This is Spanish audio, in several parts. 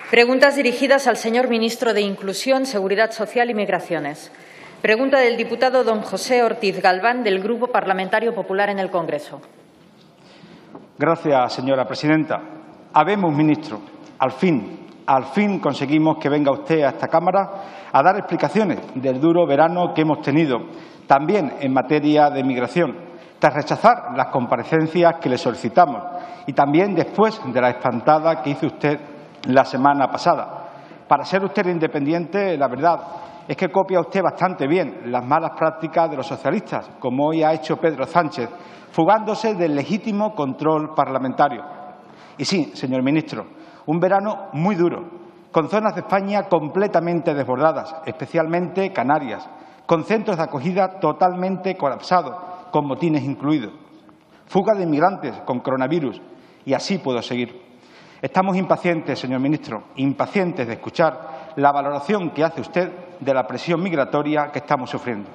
Preguntas dirigidas al señor ministro de Inclusión, Seguridad Social y Migraciones. Pregunta del diputado don José Ortiz Galván, del Grupo Parlamentario Popular en el Congreso. Gracias, señora presidenta. Habemos, ministro. Al fin conseguimos que venga usted a esta Cámara a dar explicaciones del duro verano que hemos tenido, también en materia de migración, tras rechazar las comparecencias que le solicitamos y también después de la espantada que hizo usted la semana pasada. Para ser usted independiente, la verdad es que copia usted bastante bien las malas prácticas de los socialistas, como hoy ha hecho Pedro Sánchez, fugándose del legítimo control parlamentario. Y sí, señor ministro, un verano muy duro, con zonas de España completamente desbordadas, especialmente Canarias, con centros de acogida totalmente colapsados, con motines incluidos, fuga de inmigrantes con coronavirus, y así puedo seguir. Estamos impacientes, señor ministro, impacientes de escuchar la valoración que hace usted de la presión migratoria que estamos sufriendo.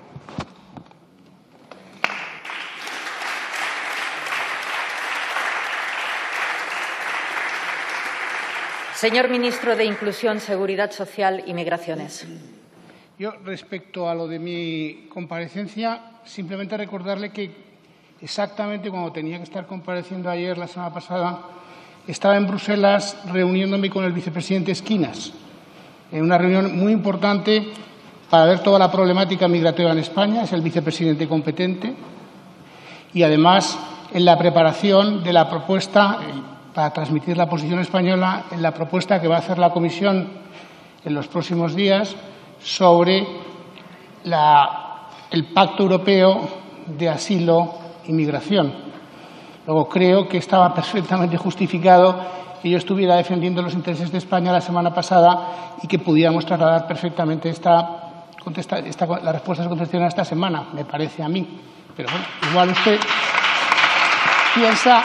Señor ministro de Inclusión, Seguridad Social y Migraciones. Yo, respecto a lo de mi comparecencia, simplemente recordarle que exactamente cuando tenía que estar compareciendo ayer, la semana pasada, estaba en Bruselas reuniéndome con el vicepresidente Esquinas, en una reunión muy importante para ver toda la problemática migratoria en España. Es el vicepresidente competente. Y, además, en la preparación de la propuesta, para transmitir la posición española, en la propuesta que va a hacer la Comisión en los próximos días sobre el Pacto Europeo de Asilo y Migración. Luego, creo que estaba perfectamente justificado que yo estuviera defendiendo los intereses de España la semana pasada y que pudiéramos trasladar perfectamente la respuesta a su contestación esta semana, me parece a mí. Pero bueno, igual usted piensa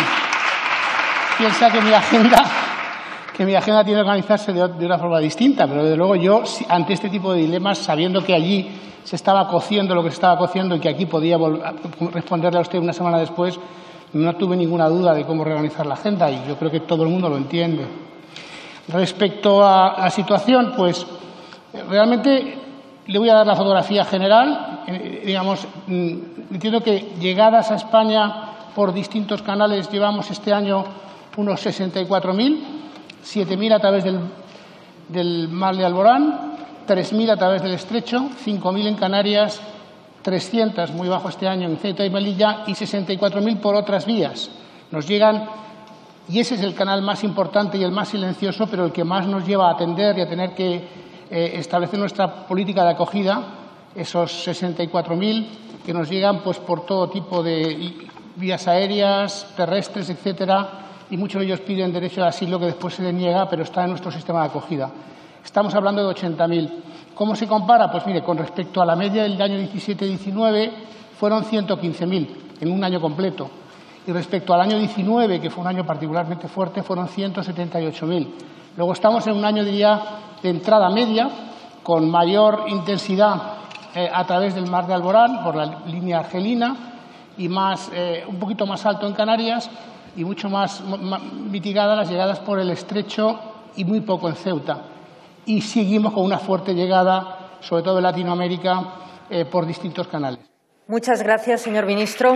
que mi agenda tiene que organizarse de una forma distinta, pero desde luego yo, ante este tipo de dilemas, sabiendo que allí se estaba cociendo lo que se estaba cociendo y que aquí podía responderle a usted una semana después, no tuve ninguna duda de cómo reorganizar la agenda y yo creo que todo el mundo lo entiende. Respecto a la situación, pues realmente le voy a dar la fotografía general. Entiendo que llegadas a España por distintos canales llevamos este año unos 64.000, 7.000 a través del Mar de Alborán, 3.000 a través del Estrecho, 5.000 en Canarias, 300, muy bajo este año, en Ceuta y Melilla, y 64.000 por otras vías. Nos llegan, y ese es el canal más importante y el más silencioso, pero el que más nos lleva a atender y a tener que establecer nuestra política de acogida, esos 64.000 que nos llegan pues por todo tipo de vías aéreas, terrestres, etcétera, y muchos de ellos piden derecho de asilo que después se les niega, pero está en nuestro sistema de acogida. Estamos hablando de 80.000. ¿Cómo se compara? Pues mire, con respecto a la media del año 17-19 fueron 115.000 en un año completo. Y respecto al año 19, que fue un año particularmente fuerte, fueron 178.000. Luego estamos en un año, diría, de entrada media, con mayor intensidad a través del Mar de Alborán, por la línea argelina, y un poquito más alto en Canarias, y mucho más mitigadas las llegadas por el Estrecho y muy poco en Ceuta. Y seguimos con una fuerte llegada, sobre todo en Latinoamérica, por distintos canales. Muchas gracias, señor ministro.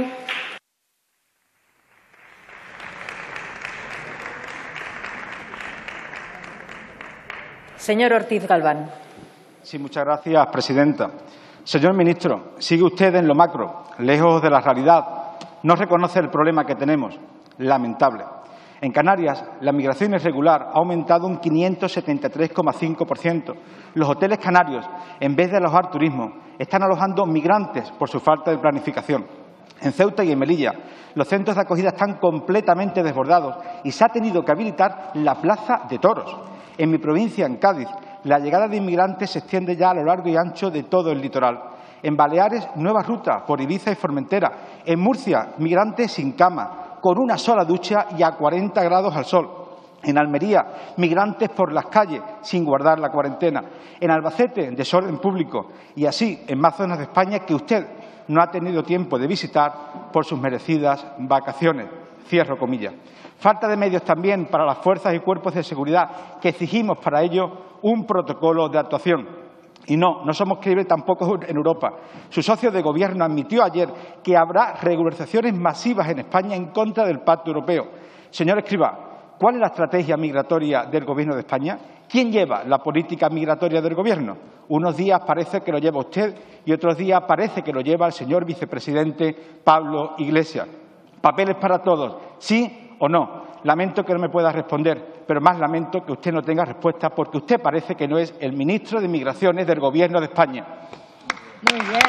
Señor Ortiz Galván. Sí, muchas gracias, presidenta. Señor ministro, sigue usted en lo macro, lejos de la realidad. No reconoce el problema que tenemos. Lamentable. En Canarias, la migración irregular ha aumentado un 573,5%. Los hoteles canarios, en vez de alojar turismo, están alojando migrantes por su falta de planificación. En Ceuta y en Melilla, los centros de acogida están completamente desbordados y se ha tenido que habilitar la Plaza de Toros. En mi provincia, en Cádiz, la llegada de inmigrantes se extiende ya a lo largo y ancho de todo el litoral. En Baleares, nuevas rutas por Ibiza y Formentera. En Murcia, migrantes sin cama, con una sola ducha y a 40 grados al sol. En Almería, migrantes por las calles sin guardar la cuarentena. En Albacete, desorden público. Y así en más zonas de España que usted no ha tenido tiempo de visitar por sus merecidas vacaciones. Cierro comillas. Falta de medios también para las fuerzas y cuerpos de seguridad, que exigimos para ello un protocolo de actuación. Y no somos creíbles tampoco en Europa. Su socio de Gobierno admitió ayer que habrá regularizaciones masivas en España en contra del Pacto Europeo. Señor Escrivá, ¿cuál es la estrategia migratoria del Gobierno de España? ¿Quién lleva la política migratoria del Gobierno? Unos días parece que lo lleva usted y otros días parece que lo lleva el señor vicepresidente Pablo Iglesias. Papeles para todos, ¿sí o no? Lamento que no me pueda responder, pero más lamento que usted no tenga respuesta porque usted parece que no es el ministro de Migraciones del Gobierno de España. Muy bien.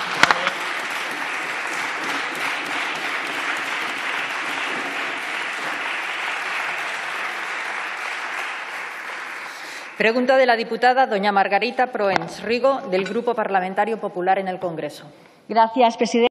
Pregunta de la diputada doña Margarita Proens Rigo, del Grupo Parlamentario Popular en el Congreso. Gracias, presidenta.